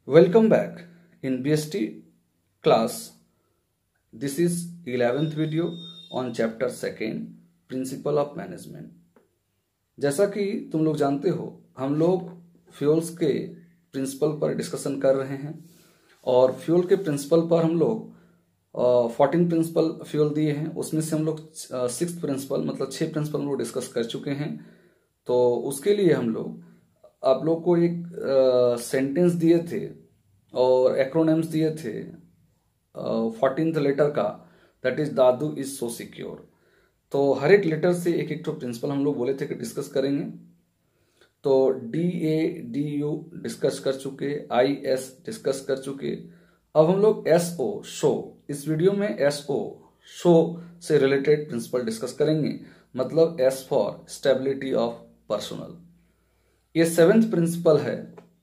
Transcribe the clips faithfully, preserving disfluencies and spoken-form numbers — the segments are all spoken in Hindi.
Welcome back in B S T class. This is eleventh video on chapter second Principle of Management. जैसा कि तुम लोग जानते हो, हम लोग फ्यूल्स के प्रिंसिपल पर डिस्कशन कर रहे हैं और फ्यूल के प्रिंसिपल पर हम लोग फोर्टीन प्रिंसिपल फ्यूल दिए हैं। उसमें से हम लोग सिक्स प्रिंसिपल मतलब छह प्रिंसिपल हम लोग डिस्कस कर चुके हैं। तो उसके लिए हम लोग आप लोग को एक सेंटेंस दिए थे और एक्रोनिम्स दिए थे फोर्टीन्थ लेटर का, दैट इज दादू इज सो सिक्योर। तो हर एक लेटर से एक एक तो प्रिंसिपल हम लोग बोले थे कि डिस्कस करेंगे। तो D A D U discuss कर चुके, आई एस डिस्कस कर चुके। अब हम लोग एस ओ शो, इस वीडियो में एस ओ शो से रिलेटेड प्रिंसिपल डिस्कस करेंगे, मतलब S for stability of personnel. ये सेवेंथ प्रिंसिपल है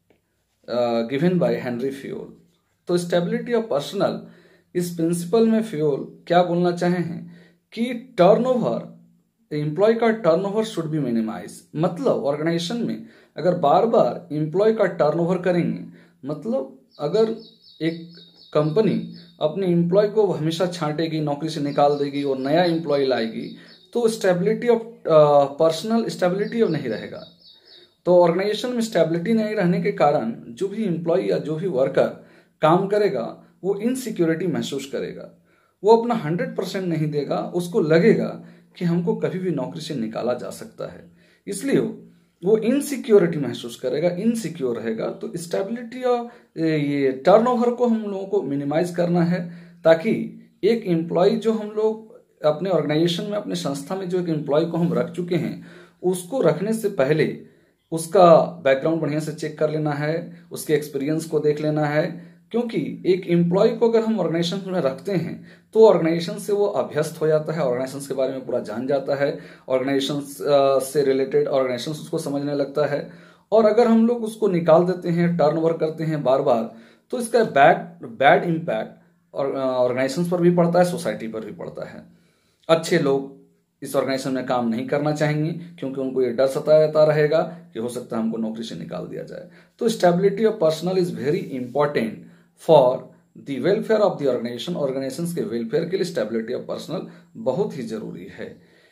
गिवन बाय हेनरी फ्यूल। तो स्टेबिलिटी ऑफ पर्सनल, इस प्रिंसिपल में फ्यूल क्या बोलना चाहे हैं कि टर्नओवर, एम्प्लॉय का टर्नओवर शुड बी मिनिमाइज। मतलब ऑर्गेनाइजेशन में अगर बार बार एम्प्लॉय का टर्नओवर करेंगे, मतलब अगर एक कंपनी अपने एम्प्लॉय को हमेशा छांटेगी, नौकरी से निकाल देगी और नया एम्प्लॉय लाएगी, तो स्टेबिलिटी ऑफ पर्सनल स्टेबिलिटी अब नहीं रहेगा। तो ऑर्गेनाइजेशन में स्टेबिलिटी नहीं रहने के कारण जो भी एम्प्लॉय या जो भी वर्कर काम करेगा वो इनसिक्योरिटी महसूस करेगा, वो अपना हंड्रेड परसेंट नहीं देगा, उसको लगेगा कि हमको कभी भी नौकरी से निकाला जा सकता है, इसलिए वो इनसिक्योरिटी महसूस करेगा, इनसिक्योर रहेगा। तो स्टेबिलिटी और ये टर्नओवर को हम लोगों को मिनिमाइज करना है, ताकि एक एम्प्लॉय जो हम लोग अपने ऑर्गेनाइजेशन में, अपने संस्था में जो एक एम्प्लॉय को हम रख चुके हैं, उसको रखने से पहले उसका बैकग्राउंड बढ़िया से चेक कर लेना है, उसके एक्सपीरियंस को देख लेना है। क्योंकि एक एम्प्लॉय को अगर हम ऑर्गेनाइजेशन में रखते हैं तो ऑर्गेनाइजेशन से वो अभ्यस्त हो जाता है, ऑर्गेनाइजेशन के बारे में पूरा जान जाता है, ऑर्गेनाइजेशन से रिलेटेड ऑर्गेनाइजेशन उसको समझने लगता है। और अगर हम लोग उसको निकाल देते हैं, टर्नओवर करते हैं बार बार, तो इसका बैड बैड इम्पैक्ट ऑर्गेनाइजेशन पर भी पड़ता है, सोसाइटी पर भी पड़ता है। अच्छे लोग इस ऑर्गेनाइजेशन में काम नहीं करना चाहेंगे क्योंकि उनको ये डर सताता रहेगा कि हो सकता है हमको नौकरी से निकाल दिया जाए। तो stability of personnel is very important for the welfare of the organization. Organization के वेलफेयर के लिए स्टेबिलिटी ऑफ पर्सनल बहुत ही जरूरी है।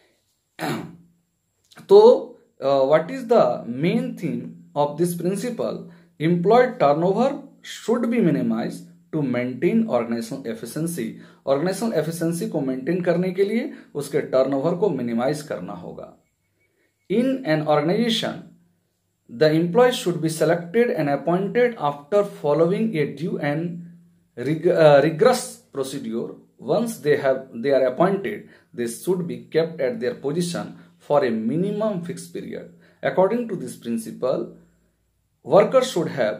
तो what is the main theme of this principle? Employee turnover should be minimize to maintain organizational efficiency. Organizational efficiency को मेंटेन करने के लिए उसके टर्नओवर को मिनिमाइज करना होगा। In an organization the employee should be selected and appointed after following a due and rigorous procedure. Once they have they are appointed, they should be kept at their position for a minimum fix period. According to this principle, workers should have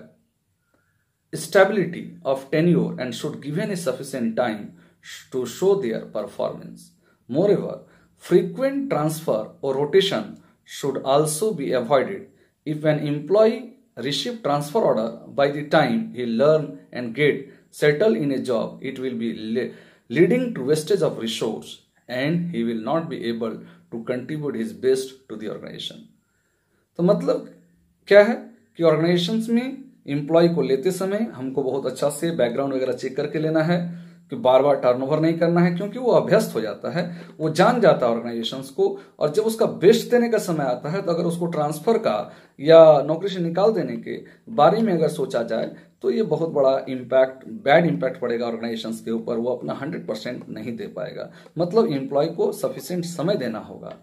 stability of tenure and should given a sufficient time to show their performance. Moreover, frequent transfer or rotation should also be avoided. If an employee receive transfer order by the time he learn and get settled in a job, it will be le leading to wastage of resource and he will not be able to contribute his best to the organization. तो मतलब क्या है कि ऑर्गेनाइजेशंस में एम्प्लॉय को लेते समय हमको बहुत अच्छा से बैकग्राउंड वगैरह चेक करके लेना है कि बार बार टर्नओवर नहीं करना है, क्योंकि वो अभ्यस्त हो जाता है, वो जान जाता है ऑर्गेनाइजेशंस को। और जब उसका बेस्ट देने का समय आता है, तो अगर उसको ट्रांसफर का या नौकरी से निकाल देने के बारे में अगर सोचा जाए, तो ये बहुत बड़ा इम्पैक्ट, बैड इम्पैक्ट पड़ेगा ऑर्गेनाइजेशंस के ऊपर। वो अपना हंड्रेड परसेंट नहीं दे पाएगा। मतलब एम्प्लॉय को सफिशिएंट समय देना होगा।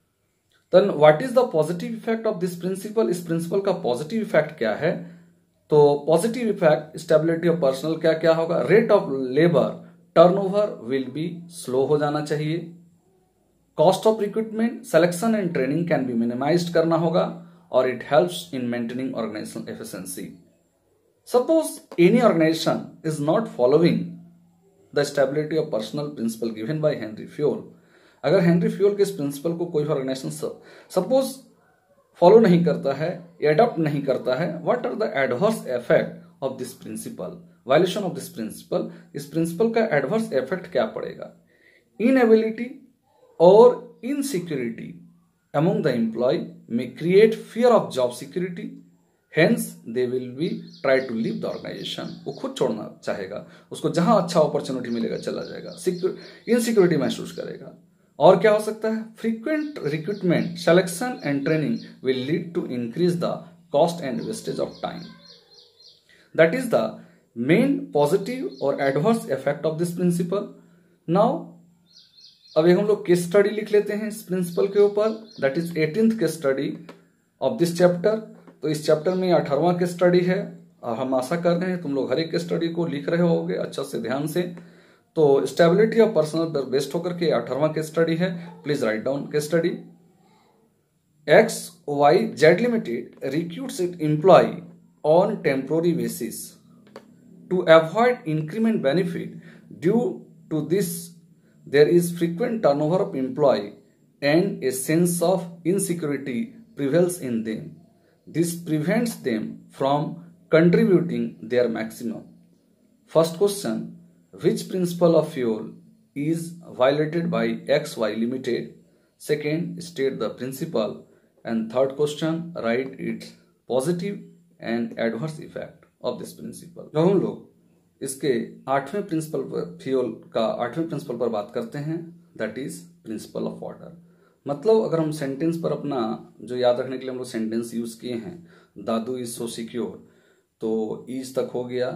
Then what is the positive effect of this principle? इस प्रिंसिपल का पॉजिटिव इफेक्ट क्या है? तो positive effect stability of personnel क्या क्या होगा? Rate of labour turnover will be slow हो जाना चाहिए। Cost of recruitment, selection and training can be minimized करना होगा, और it helps in maintaining organizational efficiency. Suppose any organization is not following the stability of personnel principle given by Henri Fayol. अगर हेनरी फ्यूल के इस प्रिंसिपल को कोई ऑर्गेनाइजेशन सपोज फॉलो नहीं करता है, एडॉप्ट नहीं करता है, what are the adverse effect of this principle? Violation of this principle, इस प्रिंसिपल का एडवर्स इफेक्ट क्या पड़ेगा? इनएबिलिटी और इनसिक्योरिटी अमंग द एम्प्लॉय में create fear of job security hence they will be try to leave the organization. वो खुद छोड़ना चाहेगा, उसको जहां अच्छा अपॉर्चुनिटी मिलेगा चला जाएगा, इनसिक्योरिटी महसूस करेगा। और क्या हो सकता है, frequent recruitment, selection and training will lead to increase the cost and wastage of time. That is the main positive और adverse effect of this principle. Now अभी हम लोग केस स्टडी लिख लेते हैं इस प्रिंसिपल के ऊपर, that is eighteenth case study of this chapter. तो इस चैप्टर में अठारहवां केस स्टडी है और हम आशा कर रहे हैं तुम लोग हर एक केस स्टडी को लिख रहे होगे अच्छा से ध्यान से। तो स्टेबिलिटी ऑफ पर्सनल पर बेस्ड होकर के अठारहवां केस स्टडी है। Please write down case study. X Y Z limited recruits it employee on temporary basis to avoid increment benefit. Due to this there is frequent turnover of employee and a sense of insecurity prevails in them. This prevents them from contributing their maximum. First question, which principle of fuel is violated by X Y Limited? Second, state the principle. And third question, write its positive and adverse effect of this principle. जब हम लोग इसके आठवें प्रिंसिपल पर फ्यूल का आठवें प्रिंसिपल पर बात करते हैं, that is principle of order. मतलब अगर हम सेंटेंस पर अपना जो याद रखने के लिए हम लोग सेंटेंस यूज किए हैं, दादू इज सो सिक्योर, तो ईज तक हो गया,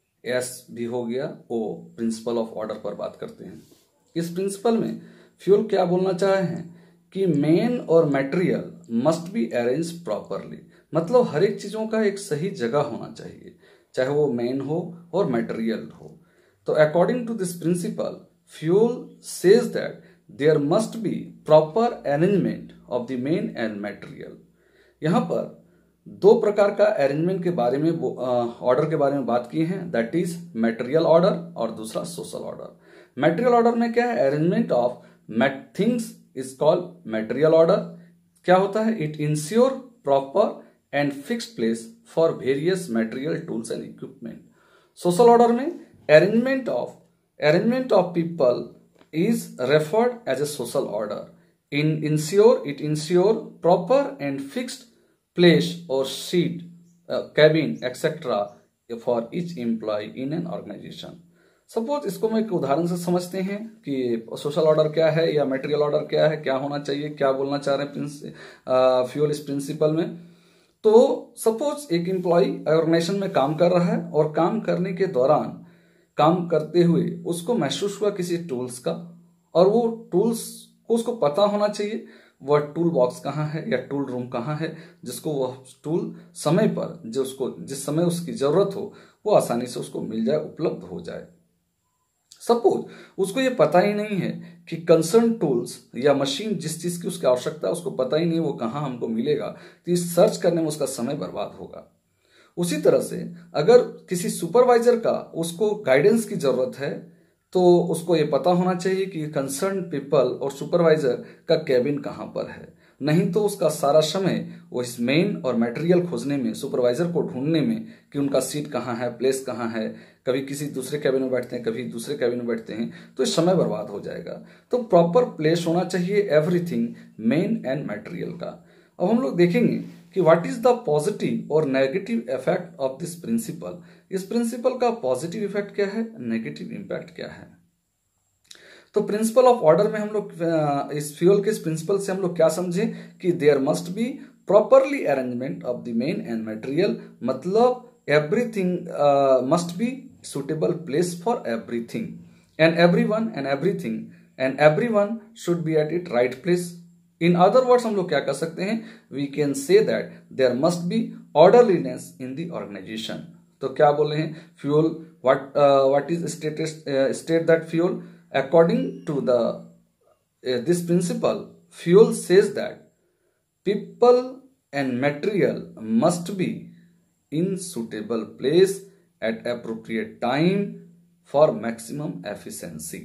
एस भी हो गया, ओ प्रिंसिपल ऑफ ऑर्डर पर बात करते हैं। इस प्रिंसिपल में फ्यूल क्या बोलना चाहे हैं कि मेन और material must be arrange properly. मतलब हर एक चीजों का एक सही जगह होना चाहिए, चाहे वो मेन हो और मटेरियल हो। तो according to this principle Fayol says that there must be proper arrangement of the man and material. यहां पर दो प्रकार का अरेंजमेंट के बारे में ऑर्डर के बारे में बात की है, दैट इज मटेरियल ऑर्डर और दूसरा सोशल ऑर्डर। मटेरियल ऑर्डर में क्या है, arrangement of things is called material order. क्या होता है, it ensure proper and fixed place for various material tools and equipment. Social order में arrangement of arrangement of people is referred as a social order. In ensure it ensure proper and fixed place or seat, uh, cabin, et cetera for each employee in an organization. Suppose इसको मैं एक उदाहरण से समझते हैं कि सोशल ऑर्डर क्या है या मटेरियल ऑर्डर क्या है, क्या होना चाहिए, क्या बोलना चाह रहे हैं फ्यूल इस प्रिंसिपल में। तो सपोज एक एम्प्लॉय ऑर्गेनाइजेशन में काम कर रहा है और काम करने के दौरान काम करते हुए उसको महसूस हुआ किसी टूल्स का, और वो टूल्स को उसको पता होना चाहिए वह टूल बॉक्स कहाँ है या टूल रूम कहाँ है, जिसको वह टूल समय पर जो उसको जिस समय उसकी जरूरत हो वो आसानी से उसको मिल जाए, उपलब्ध हो जाए। सपोज उसको ये पता ही नहीं है कि कंसर्न टूल्स या मशीन जिस चीज की उसकी आवश्यकता है उसको पता ही नहीं वो कहाँ हमको मिलेगा, तो इस सर्च करने में उसका समय बर्बाद होगा। उसी तरह से अगर किसी सुपरवाइजर का उसको गाइडेंस की जरूरत है तो उसको ये पता होना चाहिए कि कंसर्न पीपल और सुपरवाइजर का कैबिन कहाँ पर है, नहीं तो उसका सारा समय वो इस मेन और मटेरियल खोजने में, सुपरवाइजर को ढूंढने में कि उनका सीट कहाँ है, प्लेस कहाँ है, कभी किसी दूसरे कैबिन में बैठते हैं, कभी दूसरे कैबिन में बैठते हैं, तो इस समय बर्बाद हो जाएगा। तो प्रॉपर प्लेस होना चाहिए एवरीथिंग मेन एंड मटेरियल का। अब हम लोग देखेंगे कि व्हाट इज द पॉजिटिव और negative effect of this principle. इस प्रिंसिपल का पॉजिटिव इफेक्ट क्या है, नेगेटिव इंपैक्ट क्या है। तो प्रिंसिपल ऑफ ऑर्डर में हम लोग इस फ्यूल के इस प्रिंसिपल से हम लोग क्या समझे कि there must be properly arrangement of the man and material. मतलब everything must be suitable place for everything and everyone and everything and everyone should be at its right place. In other words हम लोग क्या कर सकते हैं, we can say that there must be orderliness in the organization. तो क्या बोल रहे हैं, fuel what uh, what is stated uh, state that fuel according to the uh, this principle fuel says that people and material must be in suitable place at appropriate time for maximum efficiency.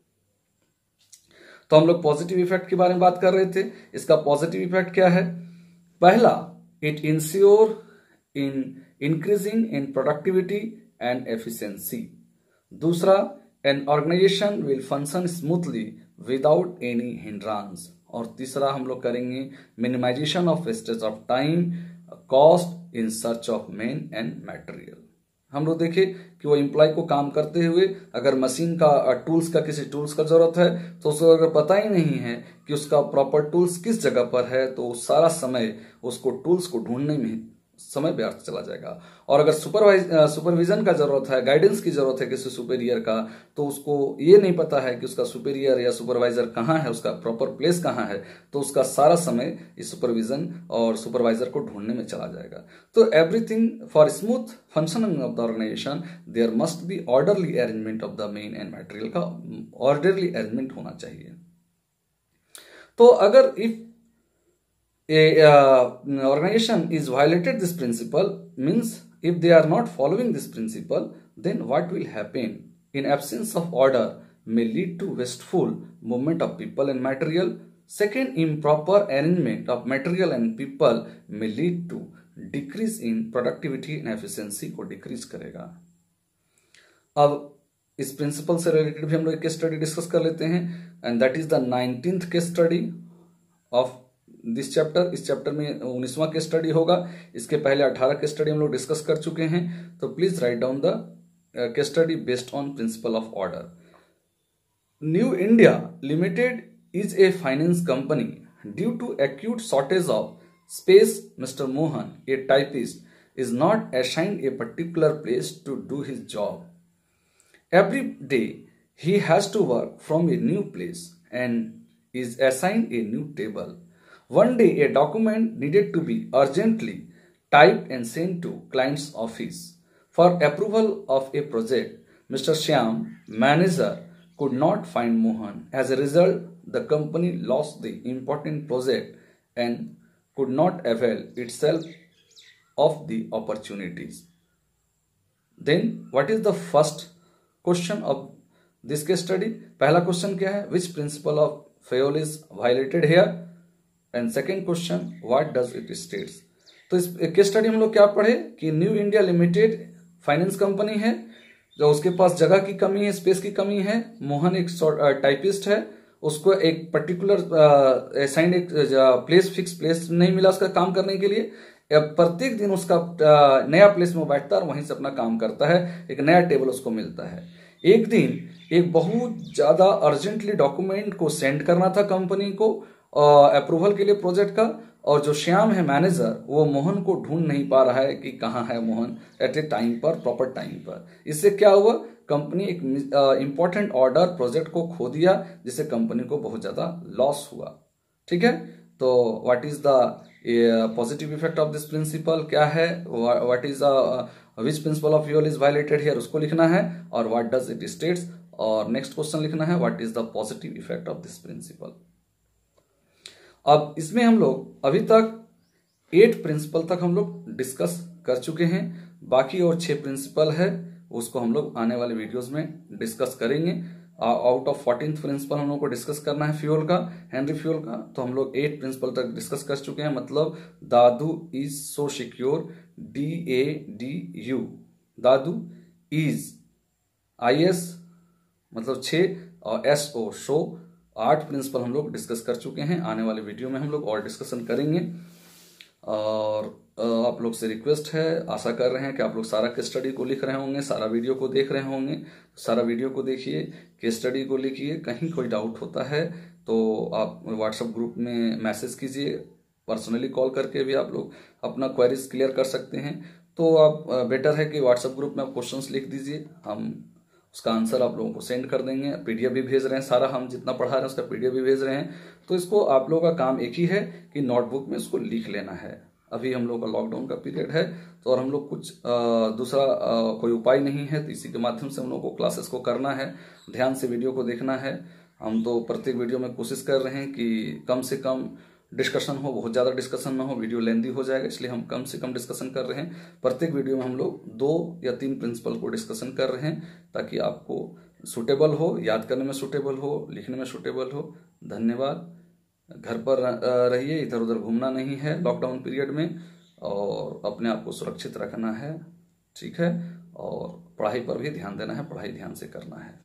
तो हम लोग पॉजिटिव इफेक्ट के बारे में बात कर रहे थे। इसका पॉजिटिव इफेक्ट क्या है, पहला it ensure in increasing in productivity and efficiency. दूसरा an organization will function smoothly without any hindrance. और तीसरा हम लोग करेंगे minimization of wastage of time, cost in search of man and material. हम लोग देखें कि वो एम्प्लॉय को काम करते हुए अगर मशीन का टूल्स का किसी टूल्स का जरूरत है तो उसको अगर पता ही नहीं है कि उसका प्रॉपर टूल्स किस जगह पर है तो सारा समय उसको टूल्स को ढूंढने में समय व्यर्थ चला जाएगा। और अगर सुपरवाइज सुपरविजन का जरूरत है, गाइडेंस की जरूरत है किसी सुपीरियर का, तो उसको ये नहीं पता है कि उसका सुपीरियर या सुपरवाइजर कहाँ है, उसका प्रॉपर प्लेस कहाँ है, तो उसका सारा समय इस सुपरविजन और सुपरवाइजर को ढूंढने में चला जाएगा। तो everything for smooth functioning of the organization there must be orderly arrangement of the man and material का ऑर्डरली अरेंजमेंट होना चाहिए। तो अगर if a uh, organization is violated this principle, means if they are not following this principle, then what will happen in absence of order may lead to wasteful movement of people and material. Second, improper arrangement of material and people may lead to decrease in productivity and efficiency को decrease करेगा। अब इस प्रिंसिपल से रिलेटेड भी हम लोग केस स्टडी डिस्कस कर लेते हैं, and that is the nineteenth case study of this chapter. इस चैप्टर में उन्नीसवां केस स्टडी होगा। इसके पहले अठारह केस स्टडी हम लोग डिस्कस कर चुके हैं। तो please write down the case study based on principle of order. New India limited is a finance company. Due to acute shortage of space, mister Mohan, a typist, is not assigned a particular place to do his job. Every day he has to work from a new place and is assigned a new table. One day a document needed to be urgently typed and sent to client's office for approval of a project. Mister Shyam, manager, could not find Mohan. As a result, the company lost the important project and could not avail itself of the opportunities. Then what is the first question of this case study? पहला क्वेश्चन क्या है? Which principle of Fayol is violated here? And second question, what does it states? तो इस केस स्टडी हम लोग क्या पढ़े कि new India limited finance company है, जो उसके पास जगह की कमी है, स्पेस की कमी है। मोहन एक टाइपिस्ट है, उसको एक पर्टिकुलर असाइंड एक प्लेस, फिक्स प्लेस नहीं मिला उसका काम करने के लिए। प्रत्येक दिन उसका नया प्लेस में बैठता है और वहीं से अपना काम करता है, एक नया टेबल उसको मिलता है। एक दिन एक बहुत ज्यादा अर्जेंटली डॉक्यूमेंट को सेंड करना था कंपनी को अप्रूवल के लिए प्रोजेक्ट का, और जो श्याम है मैनेजर, वो मोहन को ढूंढ नहीं पा रहा है कि कहाँ है मोहन एट ए टाइम पर, प्रॉपर टाइम पर। इससे क्या हुआ? कंपनी एक इंपॉर्टेंट ऑर्डर प्रोजेक्ट को खो दिया, जिससे कंपनी को बहुत ज्यादा लॉस हुआ। ठीक है, तो what is the positive effect of this principle? क्या है? What is the which principle of fuel is violated here, उसको लिखना है, और व्हाट डज इट स्टेट्स। और नेक्स्ट क्वेश्चन लिखना है, what is the positive effect of this principle. अब इसमें हम लोग अभी तक एट प्रिंसिपल तक हम लोग डिस्कस कर चुके हैं। बाकी और छह प्रिंसिपल है, उसको हम लोग आने वाले वीडियोस में डिस्कस करेंगे। आउट ऑफ फोर्टीन्थ प्रिंसिपल हम लोग को डिस्कस करना है फ्यूल का, हेनरी फ्यूल का। तो हम लोग एट प्रिंसिपल तक डिस्कस कर चुके हैं। मतलब दादू is so secure, D A D U, दादू इज, आई एस मतलब छः, और एस ओ शो, आठ प्रिंसिपल हम लोग डिस्कस कर चुके हैं। आने वाले वीडियो में हम लोग और डिस्कशन करेंगे। और आप लोग से रिक्वेस्ट है, आशा कर रहे हैं कि आप लोग सारा केस स्टडी को लिख रहे होंगे, सारा वीडियो को देख रहे होंगे। सारा वीडियो को देखिए, केस स्टडी को लिखिए। कहीं कोई डाउट होता है तो आप व्हाट्सएप ग्रुप में मैसेज कीजिए, पर्सनली कॉल करके भी आप लोग अपना क्वेरीज क्लियर कर सकते हैं। तो आप बेटर है कि व्हाट्सएप ग्रुप में आप क्वेश्चंस लिख दीजिए, हम उसका आंसर आप लोगों को सेंड कर देंगे। पीडीएफ भी भेज रहे हैं, सारा हम जितना पढ़ा रहे हैं उसका पीडीएफ भी भेज रहे हैं। तो इसको आप लोगों का काम एक ही है कि नोटबुक में इसको लिख लेना है। अभी हम लोग का लॉकडाउन का पीरियड है, तो और हम लोग कुछ आ, दूसरा आ, कोई उपाय नहीं है, तो इसी के माध्यम से हम लोग को क्लासेस को करना है। ध्यान से वीडियो को देखना है। हम तो प्रत्येक वीडियो में कोशिश कर रहे हैं कि कम से कम डिस्कशन हो, बहुत ज़्यादा डिस्कशन ना हो, वीडियो लेंदी हो जाएगा, इसलिए हम कम से कम डिस्कशन कर रहे हैं। प्रत्येक वीडियो में हम लोग दो या तीन प्रिंसिपल को डिस्कशन कर रहे हैं, ताकि आपको सूटेबल हो, याद करने में सूटेबल हो, लिखने में सूटेबल हो। धन्यवाद। घर पर रहिए, इधर उधर घूमना नहीं है लॉकडाउन पीरियड में, और अपने आप को सुरक्षित रखना है। ठीक है, और पढ़ाई पर भी ध्यान देना है, पढ़ाई ध्यान से करना है।